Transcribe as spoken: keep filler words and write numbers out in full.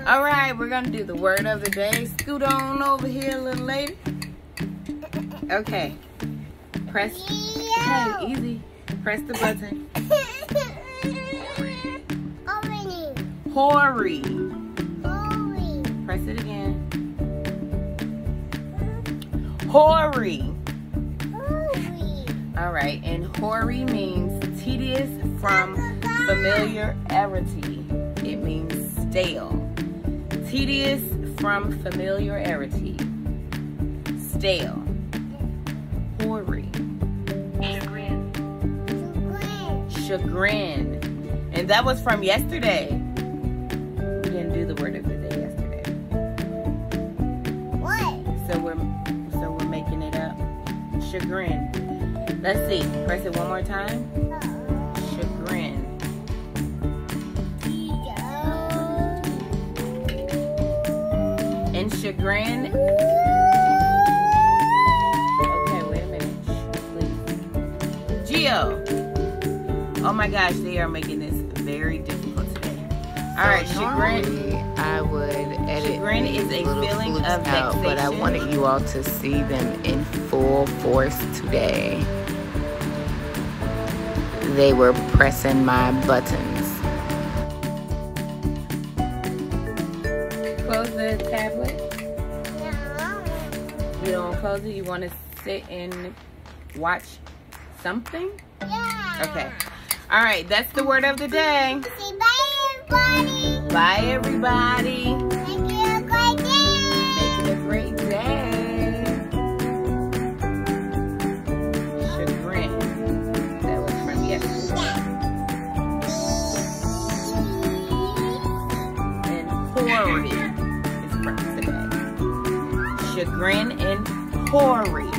All right, we're gonna do the word of the day. Scoot on over here, little lady. Okay. Press. Okay, easy. Press the button. Hoary. Hoary. Press it again. Hoary. Hoary. All right, and hoary means tedious from familiarity. It means stale. Tedious from familiarity. Stale. Hoary. Chagrin. Chagrin. And that was from yesterday. We didn't do the word of the day yesterday. What? So we're so we're making it up. Chagrin. Let's see. Press it one more time. Chagrin. And chagrin. Okay, wait a minute. Please. Geo. Oh my gosh, they are making this very difficult today. All right, chagrin. I would edit Chagrin is a little feeling flutes of out, but I vexation. wanted you all to see them in full force today. They were pressing my buttons. Close the tablet. No. You don't close it. You want to sit and watch something? Yeah. Okay. All right. That's the word of the day. Say bye, everybody. Bye, everybody. Make it a great day. Make it a great day. Chagrin. That was from yesterday. And hoary is from today. Chagrin and hoary.